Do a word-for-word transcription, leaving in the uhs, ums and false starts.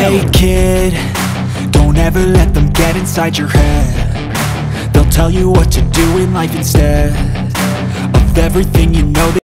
Hey kid, don't ever let them get inside your head. They'll tell you what to do in life instead of everything you know that